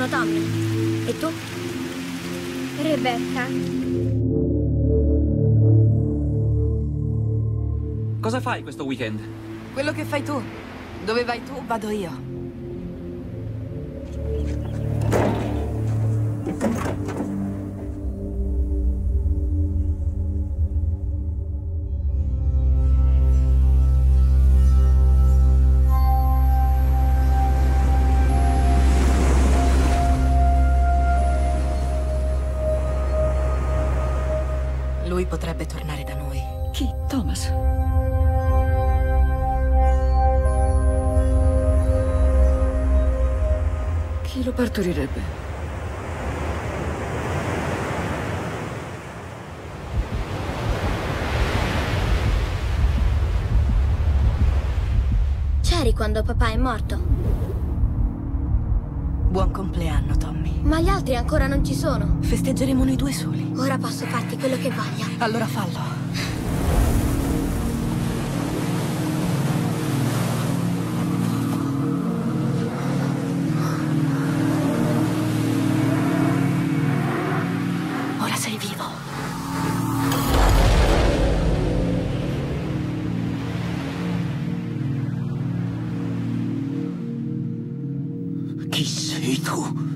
Sono Tommy. E tu? Rebecca. Cosa fai questo weekend? Quello che fai tu. Dove vai tu, vado io. Lui potrebbe tornare da noi. Chi? Thomas? Chi lo partorirebbe? C'eri quando papà è morto? Buon compleanno, Tommy. Ma gli altri ancora non ci sono. Festeggeremo noi due soli. Ora posso farti quello che voglio. Allora fallo. Ora sei vivo. Chi sei tu?